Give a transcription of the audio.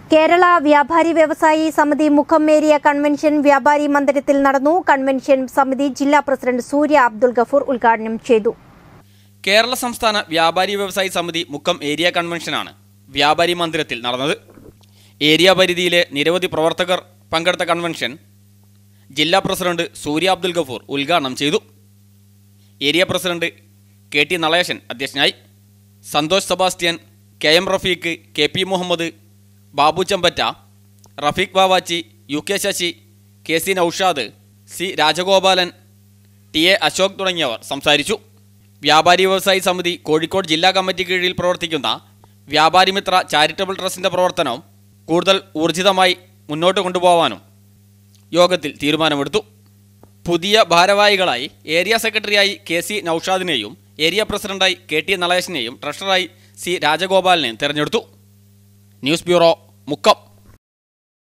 കേരള വ്യാപാരി വ്യവസായി സമിതി മുഖം ഏരിയ കൺവെൻഷൻ വ്യാപാരി മന്ദിരത്തിൽ നടന്നു. കൺവെൻഷൻ സമിതി ജില്ലാ പ്രസിഡന്റ് സൂര്യ അബ്ദുൽ ഗഫൂർ ഉദ്ഘാടനം ചെയ്തു. കേരള സംസ്ഥാന വ്യാപാരി വ്യവസായി സമിതി മുഖം ഏരിയ കൺവെൻഷനാണ് വ്യാപാരി മന്ദിരത്തിൽ നടന്നത്. ഏരിയ പരിധിയിലെ നിരവധി പ്രവർത്തകർ പങ്കെടുത്ത കൺവെൻഷൻ ജില്ലാ പ്രസിഡന്റ് സൂര്യ അബ്ദുൽ ഗഫൂർ ഉദ്ഘാടനം ചെയ്തു. Area president K T. നളേശൻ അധ്യക്ഷനായി. Santhosh Sebastian, K M. Rafeeq, K P. Muhammad, Babu Champatta, Rafeeq Vavachi, U K. Sasi, K C. Noushad, C. Rajagopalan, T A. Ashok തുടങ്ങിയവർ സംസാരിച്ചു. വ്യാപാരി വ്യവസായി സമിതി കോഴിക്കോട് ജില്ലാ കമ്മിറ്റി കീഴിൽ പ്രവർത്തിക്കുന്ന വ്യാപാരി മിത്ര ചാരിറ്റബിൾ ട്രസ്റ്റിൻ്റെ പ്രവർത്തനം കൂടുതൽ ഊർജിതമായി മുന്നോട്ട് കൊണ്ടുപോകാനും യോഗത്തിൽ തീരുമാനമെടുത്തു. പുതിയ ഭാരവാഹികളായി ഏരിയ സെക്രട്ടറിയായി കെ.സി. നൌഷാദിനെയും ഏരിയ പ്രസിഡന്റായി കെ.ടി. നളേശിനെയും ട്രഷററായി സി. രാജഗോപാലിനെയും തെരഞ്ഞെടുത്തു. News bureau, Mukkam.